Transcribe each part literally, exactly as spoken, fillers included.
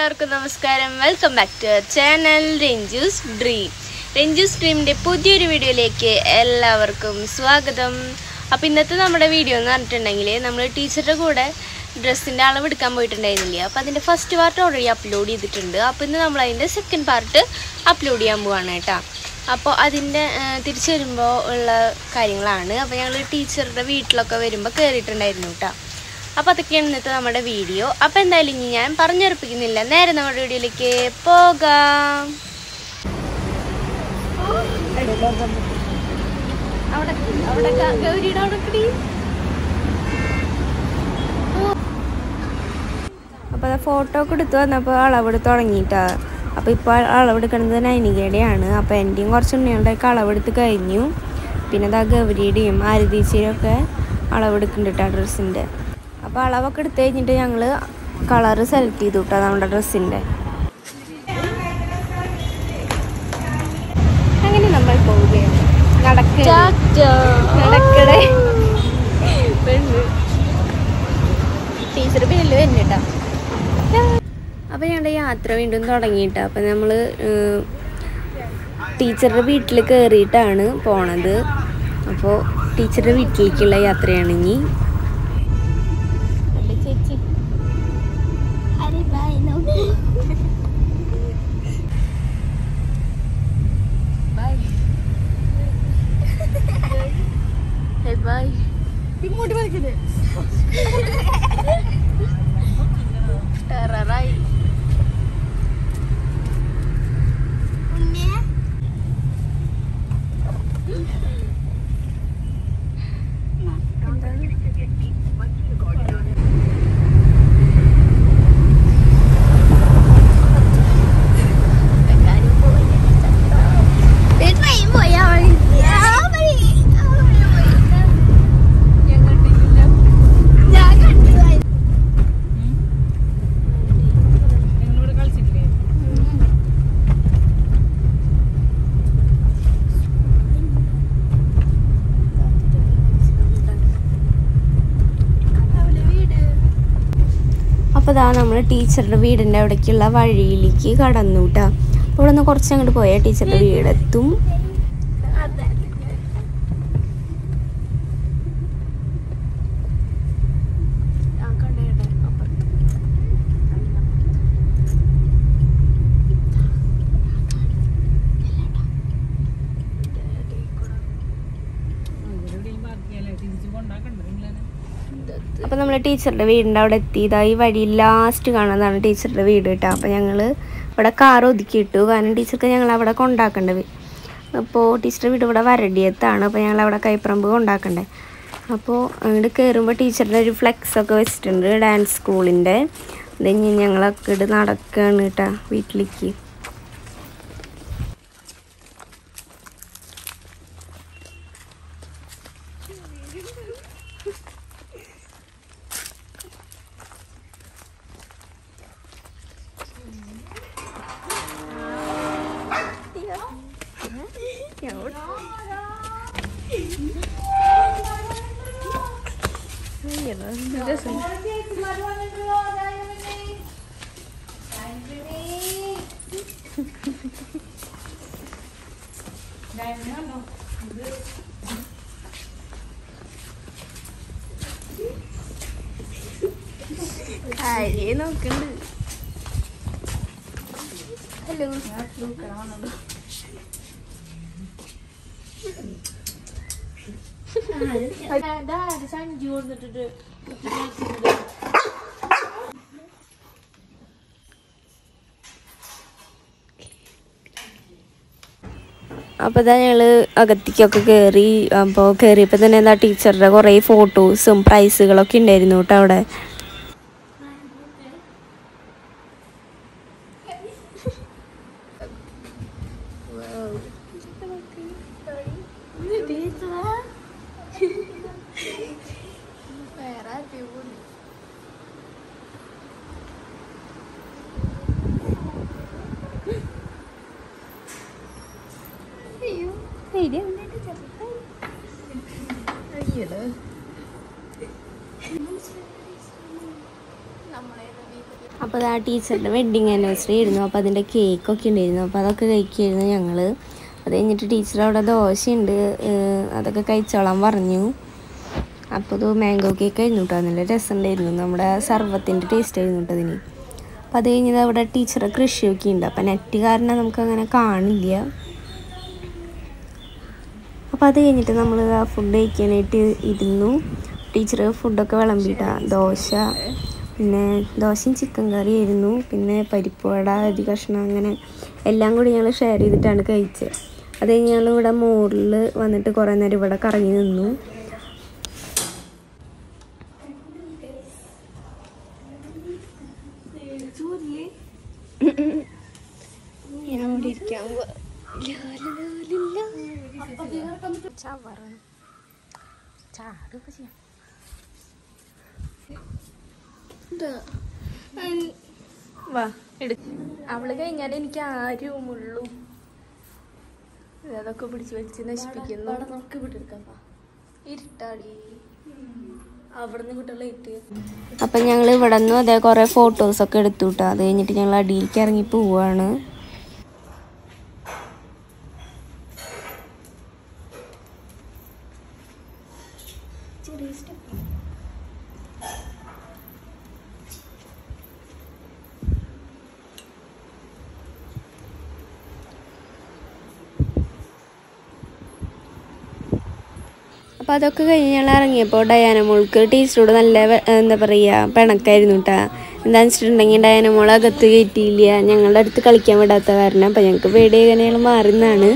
എല്ലാവർക്കും നമസ്കാരം. Welcome back to our channel Ranju's Dream. Ranju's Dreamന്റെ പുതിയൊരു വീഡിയോയിലേക്ക് എല്ലാവർക്കും സ്വാഗതം. അപ്പോൾ ഇന്നത്തെ നമ്മുടെ വീഡിയോ എന്ന് പറഞ്ഞിട്ടുണ്ടെങ്കിൽ നമ്മൾ ടീച്ചറുടെ കൂടെ ഡ്രസ്സിൻ്റെ അളവെടുക്കാൻ പോയിട്ടുണ്ടായിരുന്നില്ല. അപ്പോൾ അതിൻ്റെ ഫസ്റ്റ് പാർട്ട് ഓൾറെഡി അപ്ലോഡ് ചെയ്തിട്ടുണ്ട്. അപ്പോൾ ഇന്ന് നമ്മൾ അതിൻ്റെ സെക്കൻഡ് പാർട്ട് അപ്ലോഡ് ചെയ്യാൻ പോവാണ് കേട്ടോ. അപ്പോൾ അതിൻ്റെ തിരിച്ചു വരുമ്പോൾ ഉള്ള കാര്യങ്ങളാണ്. അപ്പോൾ ഞങ്ങൾ ടീച്ചറുടെ വീട്ടിലൊക്കെ വരുമ്പോൾ കയറിയിട്ടുണ്ടായിരുന്നു കേട്ടോ. അപ്പോൾ അതൊക്കെയാണ് ഇന്നത്തെ നമ്മുടെ വീഡിയോ. അപ്പോൾ എന്തായാലും ഇനി ഞാൻ പറഞ്ഞുറപ്പിക്കുന്നില്ല, നേരെ നമ്മുടെ വീഡിയോയിലേക്ക് പോകാം. അപ്പോൾ അത് ഫോട്ടോ ഒക്കെ എടുത്ത് വന്നപ്പോൾ അളവെടുത്ത് തുടങ്ങിയിട്ടാ. അപ്പോൾ ഇപ്പോൾ അളവെടുക്കുന്നത് നൈനികയുടെയാണ്. അപ്പോൾ എൻ്റെയും കുറച്ച് ഉണ്ണികളുടെയൊക്കെ അളവെടുത്ത് കഴിഞ്ഞു. പിന്നെ അതാ ഗൗരിയുടെയും ആരതീച്ചയുടെയും ഒക്കെ അളവെടുക്കുന്നുണ്ട് കേട്ടോ ഡ്രസ്സിൻ്റെ. അപ്പോൾ അളവൊക്കെ എടുത്തു കഴിഞ്ഞിട്ട് ഞങ്ങൾ കളറ് സെലക്ട് ചെയ്തു കേട്ടോ നമ്മുടെ ഡ്രസ്സിൻ്റെ. അങ്ങനെ നമ്മൾ പോവുകയാണ്. നടക്കടേ ടീച്ചർ പിന്നിൽ വരുന്നുട്ടോ. അപ്പോൾ ഞങ്ങളുടെ യാത്ര വീണ്ടും തുടങ്ങിയിട്ടോ. അപ്പോൾ നമ്മൾ ടീച്ചറുടെ വീട്ടിൽ കയറിയിട്ടാണ് പോണത്. അപ്പോൾ ടീച്ചറുടെ വീട്ടിലേക്കുള്ള യാത്രയാണ് ഇനി. അപ്പോൾ ഇതാ നമ്മൾ ടീച്ചറുടെ വീടിൻ്റെ അവിടേക്കുള്ള വഴിയിലേക്ക് കടന്നു കേട്ടോ. അപ്പോൾ ഇവിടെ നിന്ന് കുറച്ച് അങ്ങോട്ട് പോയാൽ ടീച്ചറുടെ വീടെത്തും. അപ്പോൾ നമ്മൾ ടീച്ചറുടെ വീടിൻ്റെ അവിടെ എത്തിയതായി വഴി ലാസ്റ്റ് കാണുന്നതാണ് ടീച്ചറുടെ വീട് കേട്ടോ. അപ്പോൾ ഞങ്ങൾ ഇവിടെ കാർ ഒതുക്കിയിട്ടു, കാരണം ടീച്ചർക്ക് ഞങ്ങൾ അവിടെ കൊണ്ടാക്കേണ്ടത്. അപ്പോൾ ടീച്ചറുടെ വീട് ഇവിടെ വരടിയത്താണ്. അപ്പോൾ ഞങ്ങൾ അവിടെ കൈപ്പറമ്പ് കൊണ്ടാക്കണ്ടേ. അപ്പോൾ അങ്ങോട്ട് കയറുമ്പോൾ ടീച്ചറുടെ ഒരു ഫ്ലെക്സൊക്കെ വെച്ചിട്ടുണ്ട് ഡാൻസ് സ്കൂളിൻ്റെ. അത് കഴിഞ്ഞ് ഞങ്ങളൊക്കെ ഇട്ട് നടക്കുകയാണ് കേട്ടോ വീട്ടിലേക്ക്. ആരേ നോക്കണ്ട്. ഹലോ സഞ്ജു കൊടുത്തിട്ട്. അപ്പോൾ ഇതാ ഞങ്ങൾ അകത്തേക്കൊക്കെ കയറി. അപ്പോൾ കയറിയപ്പോൾ തന്നെ എന്താ ടീച്ചറുടെ കുറേ ഫോട്ടോസും പ്രൈസുകളൊക്കെ ഉണ്ടായിരുന്നു കേട്ടോ അവിടെ. അപ്പോൾ അത് ആ ടീച്ചറുടെ വെഡ്ഡിങ് ആനിവേഴ്സറി ആയിരുന്നു. അപ്പോൾ അതിൻ്റെ കേക്കൊക്കെ ഉണ്ടായിരുന്നു. അപ്പോൾ അതൊക്കെ കഴിക്കുമായിരുന്നു ഞങ്ങൾ. അത് കഴിഞ്ഞിട്ട് ടീച്ചർ അവിടെ ദോശയുണ്ട്, അതൊക്കെ കഴിച്ചോളാൻ പറഞ്ഞു. അപ്പോൾ അത് മാംഗോ കേക്ക് ആയിരുന്നു കേട്ടോ. നല്ല രസമുണ്ടായിരുന്നു. നമ്മുടെ സർവത്തിൻ്റെ ടേസ്റ്റ് ആയിരുന്നു കേട്ടോ അതിന്. അപ്പോൾ അത് കഴിഞ്ഞത് അവിടെ ടീച്ചറെ കൃഷിയൊക്കെ ഉണ്ട്. അപ്പോൾ നെറ്റ് കാരണം നമുക്കങ്ങനെ കാണില്ല. അപ്പോൾ അത് കഴിഞ്ഞിട്ട് നമ്മൾ ആ ഫുഡ് കഴിക്കാനായിട്ട് ഇരുന്നു. ടീച്ചർ ഫുഡൊക്കെ വിളമ്പിയിട്ടാണ്. ദോശ, പിന്നെ ദോശയും ചിക്കൻ കറി ആയിരുന്നു, പിന്നെ പരിപ്പ് വട, അരി കഷ്ണം, അങ്ങനെ എല്ലാം കൂടി ഞങ്ങൾ ഷെയർ ചെയ്തിട്ടാണ് കഴിച്ചത്. അത് കഴിഞ്ഞ് ഞങ്ങൾ ഇവിടെ മോളിൽ വന്നിട്ട് കുറേ നേരം ഇവിടെ കറങ്ങി നിന്നു. വാ എടു അവള് കഴിഞ്ഞാൽ എനിക്ക് ആരും ഉള്ളൂ. അതൊക്കെ പിടിച്ച് വെച്ച് നശിപ്പിക്കുന്നു. ഇരുട്ടാടി അവിടുന്ന് കിട്ടുള്ള. അപ്പം ഞങ്ങൾ ഇവിടെ നിന്നും അതേ കുറേ ഫോട്ടോസൊക്കെ എടുത്തു കേട്ടോ. അത് കഴിഞ്ഞിട്ട് ഞങ്ങൾ അടിയിലേക്ക് ഇറങ്ങി പോവാണ്. അപ്പോൾ അതൊക്കെ കഴിഞ്ഞ് ഞങ്ങൾ ഇറങ്ങിയപ്പോൾ ഡയാന മോൾക്ക് ടീച്ചറോട് നല്ല എന്താ പറയുക പിണക്കായിരുന്നു കേട്ടോ. എന്താണെന്ന് വെച്ചിട്ടുണ്ടെങ്കിൽ ഡയാന മോൾ അകത്ത് കയറ്റിയില്ല, ഞങ്ങളുടെ അടുത്ത് കളിക്കാൻ വിടാത്ത കാരണം. അപ്പോൾ ഞങ്ങൾക്ക് പേടിയായി ഞങ്ങൾ മാറുന്നതാണ്.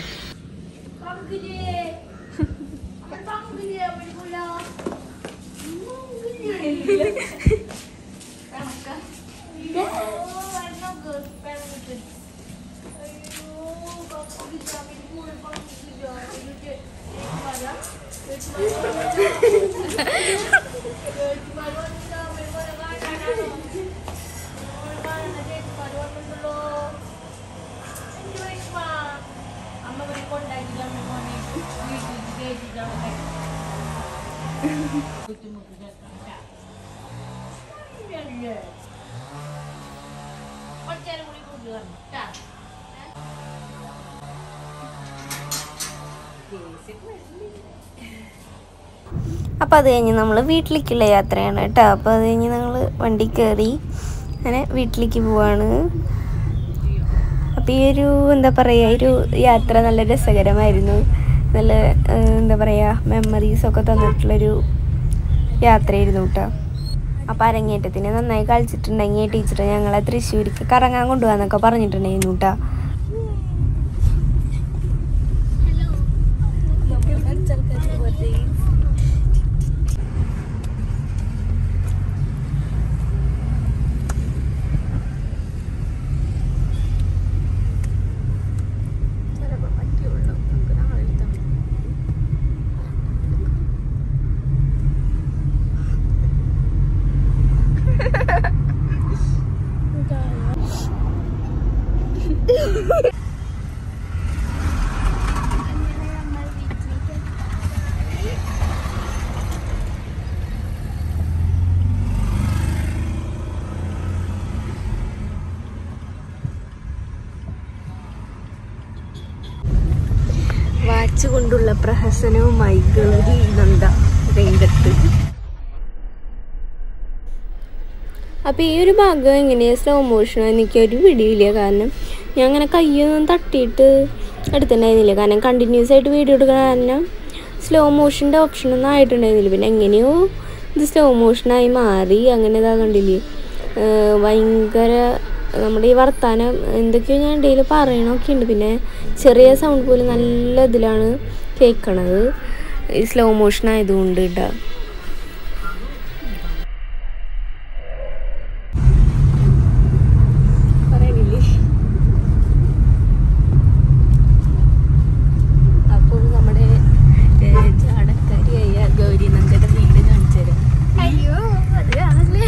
അപ്പോൾ അത് കഴിഞ്ഞ് നമ്മൾ വീട്ടിലേക്കുള്ള യാത്രയാണ് കേട്ടോ. അപ്പോൾ അത് കഴിഞ്ഞ് ഞങ്ങൾ വണ്ടി കയറി അങ്ങനെ വീട്ടിലേക്ക് പോവാണ്. അപ്പോൾ ഈ ഒരു എന്താ പറയുക ഒരു യാത്ര നല്ല രസകരമായിരുന്നു. നല്ല എന്താ പറയുക മെമ്മറീസൊക്കെ തന്നിട്ടുള്ളൊരു യാത്രയായിരുന്നു കേട്ടോ. അപ്പോൾ അരങ്ങേറ്റത്തിന് നന്നായി കളിച്ചിട്ടുണ്ടെങ്കിൽ ടീച്ചർ ഞങ്ങളെ തൃശ്ശൂർക്ക് കറങ്ങാൻ കൊണ്ടുപോകാന്നൊക്കെ പറഞ്ഞിട്ടുണ്ടായിരുന്നു കേട്ടോ. വാച്ച് കൊണ്ടുള്ള പ്രഹസനവുമായി ഗൗരി നന്ദ രംഗത്ത്. അപ്പോൾ ഈ ഒരു ഭാഗം എങ്ങനെയാണ് സ്ലോ മോഷൻ എനിക്കൊരു പിടിയില്ല. കാരണം ഞാൻ അങ്ങനെ കയ്യൊന്നും തട്ടിയിട്ട് എടുത്തിട്ടുണ്ടായിരുന്നില്ല. കാരണം കണ്ടിന്യൂസ് ആയിട്ട് വീഡിയോ എടുക്കുന്ന കാരണം സ്ലോ മോഷൻ്റെ ഓപ്ഷനൊന്നും ആയിട്ടുണ്ടായിരുന്നില്ല. പിന്നെ എങ്ങനെയോ ഇത് സ്ലോ മോഷനായി മാറി. അങ്ങനെ ഇതാ കണ്ടില്ലേ, ഭയങ്കര നമ്മുടെ ഈ വർത്താനം എന്തൊക്കെയോ ഞാൻ ഡെയിലി പറയണമൊക്കെ ഉണ്ട്. പിന്നെ ചെറിയ സൗണ്ട് പോലും നല്ല ഇതിലാണ് കേൾക്കണത് ഈ സ്ലോ മോഷൻ ആയതുകൊണ്ട് കേട്ടോ. അപ്പോൾ നമ്മുടെ ചാടക്കാരിയായ ഗൗരി നന്ദയുടെ വീട് കാണിച്ചു തരാം. അയ്യോ അത് കാണല്ലേ,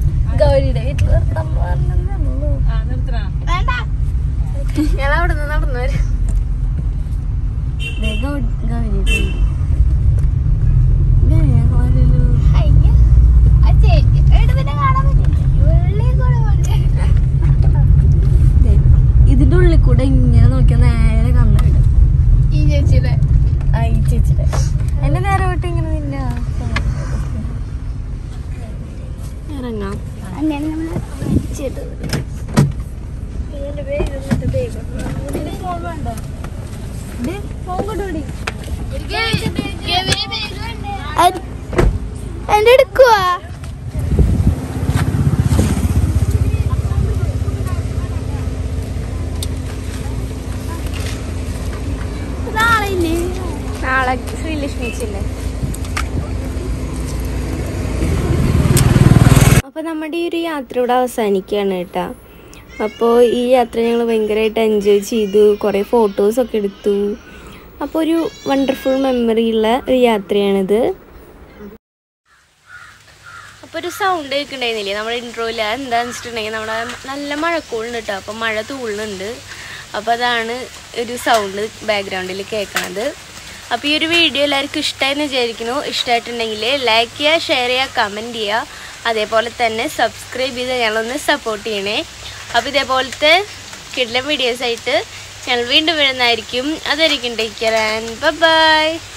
ഗൗരിയുടെ വീട്ടിൽ ഞാൻ അവിടെ നിന്ന് നടന്നു എന്റെ നേരെ വിട്ട് ഇങ്ങനെ നിന്നെ ഇറങ്ങാം. എന്റെ എടുക്കുവാ നാളെ ശ്രീലക്ഷ്മി ബീച്ചില്ലേ. അപ്പോൾ നമ്മുടെ ഈ ഒരു യാത്ര ഇവിടെ അവസാനിക്കുകയാണ് കേട്ടോ. അപ്പോൾ ഈ യാത്ര ഞങ്ങൾ ഭയങ്കരമായിട്ട് എൻജോയ് ചെയ്തു, കുറേ ഫോട്ടോസൊക്കെ എടുത്തു. അപ്പോൾ ഒരു വണ്ടർഫുൾ മെമ്മറി ഉള്ള ഒരു യാത്രയാണിത്. അപ്പോൾ ഒരു സൗണ്ട് കേൾക്കുന്നുണ്ടായിരുന്നില്ലേ നമ്മുടെ ഇൻട്രോയിൽ, എന്താണെന്ന് വെച്ചിട്ടുണ്ടെങ്കിൽ നമ്മുടെ നല്ല മഴക്കോളുണ്ട് കേട്ടോ. അപ്പോൾ മഴ തൂളുന്നുണ്ട്. അപ്പോൾ അതാണ് ഒരു സൗണ്ട് ബാക്ക്ഗ്രൗണ്ടിൽ കേൾക്കണത്. അപ്പോൾ ഈ ഒരു വീഡിയോ എല്ലാവർക്കും ഇഷ്ടമായെന്ന് വിചാരിക്കുന്നു. ഇഷ്ടമായിട്ടുണ്ടെങ്കിൽ ലൈക്ക് ചെയ്യുക, ഷെയർ ചെയ്യുക, കമൻറ്റ് ചെയ്യുക. അതേപോലെ തന്നെ സബ്സ്ക്രൈബ് ചെയ്ത് ഞങ്ങളൊന്ന് സപ്പോർട്ട് ചെയ്യണേ. അപ്പോൾ ഇതേപോലത്തെ കിടിലൻ വീഡിയോസായിട്ട് ഞങ്ങൾ വീണ്ടും വരുന്നതായിരിക്കും. അതായിരിക്കും ടേക്ക് കെയർ ആൻഡ് ബൈ.